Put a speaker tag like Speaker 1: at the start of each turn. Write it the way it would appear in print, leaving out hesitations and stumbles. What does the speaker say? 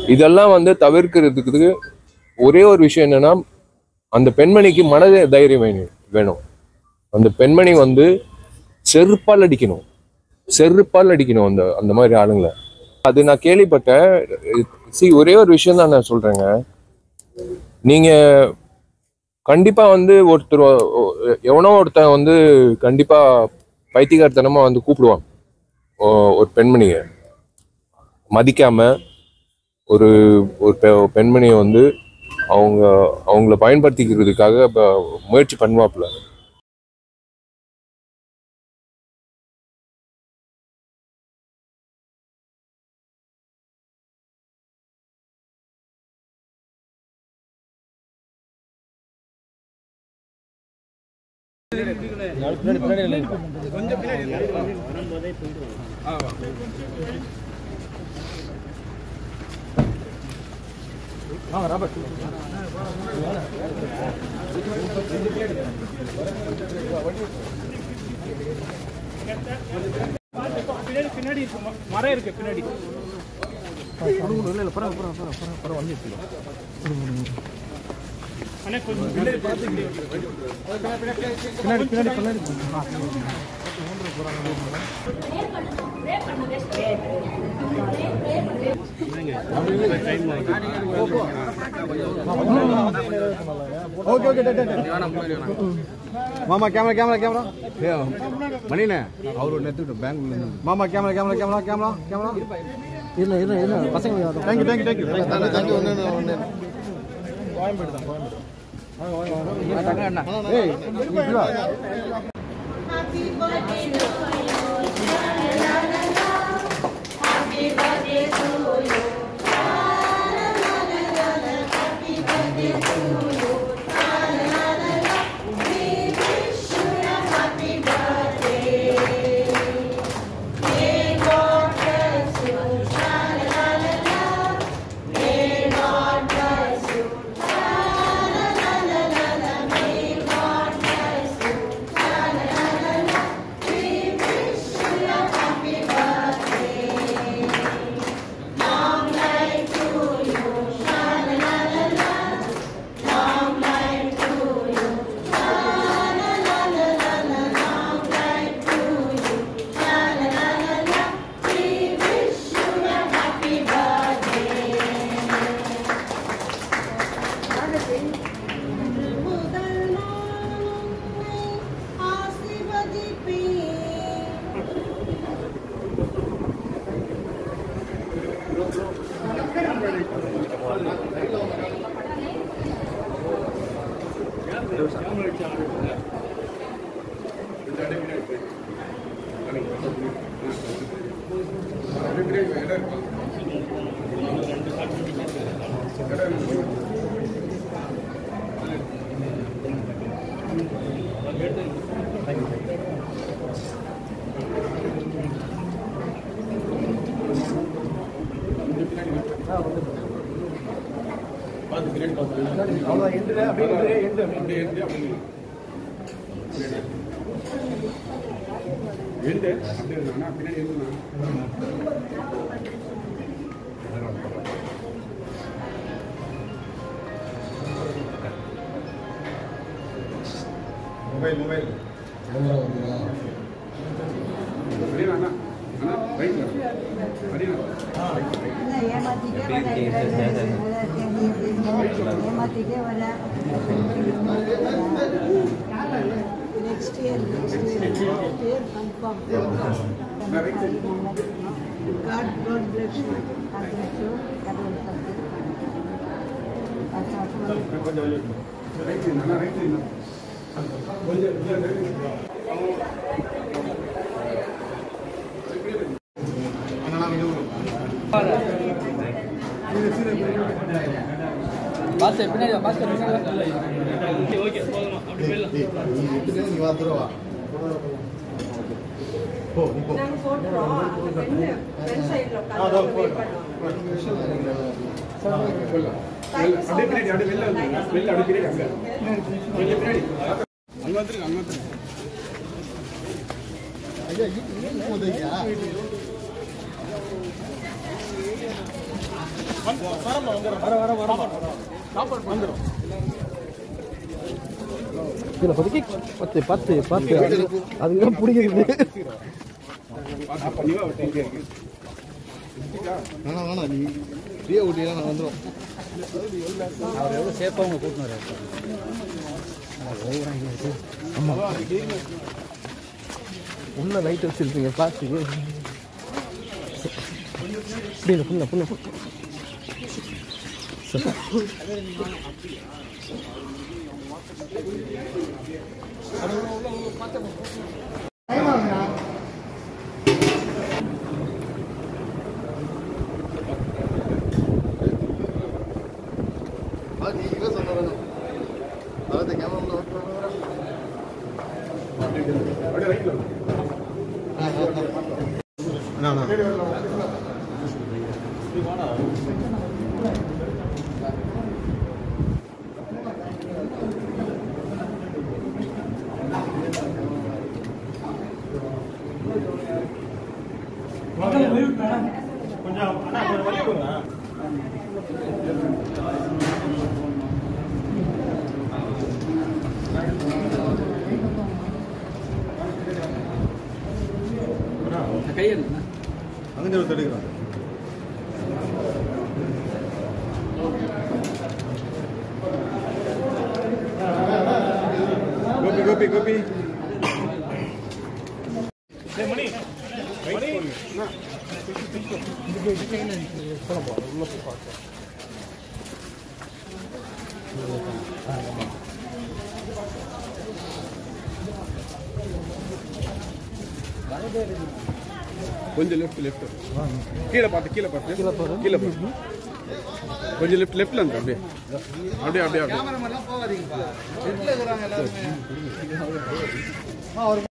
Speaker 1: இதெல்லாம் வந்து தவிர்க்கிறதுக்கு ஒரே ஒரு விஷயம் என்னன்னா, அந்த பெண்மணிக்கு மன தைரியம் வேணும். அந்த பெண்மணி வந்து செருப்பால் அடிக்கணும் அந்த மாதிரி ஆளுங்களை. அது நான் கேள்விப்பட்டேன். ஒரே ஒரு விஷயம் தான் நான் சொல்றேங்க. நீங்க கண்டிப்பா வந்து எவனோ ஒருத்தன் வந்து கண்டிப்பா பைத்தியக்காரத்தனமா வந்து கூப்பிடுவான். ஒரு பெண்மணியை மதிக்காம ஒரு பெண்மணியை வந்து அவங்கள பயன்படுத்திக்கிறதுக்காக முயற்சி பண்ணுவாப்புல.
Speaker 2: பின்னாடி மரம் இருக்கு பின்னாடி.
Speaker 3: மாமா கேமரா கேமரா கேமரா மணினே அவரு எடுத்துக்கிட்டு பேங்க்ல மாமா camera camera camera camera camera இல்ல இல்ல இல்ல பசங்க தேங்க்யூ தேங்க்யூ தேங்க்யூ தேங்க்யூ ஒன்று கோயம்பேடு தான் கோயம்பேடு ஏய் happy birthday to you mobile next year confirm. God bless you. God bless you. God bless you. Boss பின்னாடி பாஸ் ஓகே போலாம் அப்படி வெல்ல நீ வாத்துறவா போ நீ போ நான் போட்றோம் ஃப்ரண்ட் சைடுல உட்கார்ந்து அப்படியே பின்னாடி அப்படியே வெல்ல அப்படியே பின்னாடி அங்க பின்னாடி அங்க வந்துருங்க ஐயா இது போதையா இதில் பதுக்கி 10 அதுதான் பிடிக்கிறது. வேணாம் நீ ஃப்ரீயா ஊட்டினா நான் வந்துடும். அவர் எவ்வளோ சேஃபாக அவங்க கூட்டினாரு. ஆமாம் உள்ள லைட் வச்சுருப்பீங்க பிளாஸ்டிக்கு. புரியல புண்ண புண்ண അങ്ങനെ എടുക്കണം. கோபி கோபி மணி கொஞ்சம் லெஃப்ட் கீழே பார்த்து கொஞ்சம் லெஃப்ட்ல இருந்து அப்படியே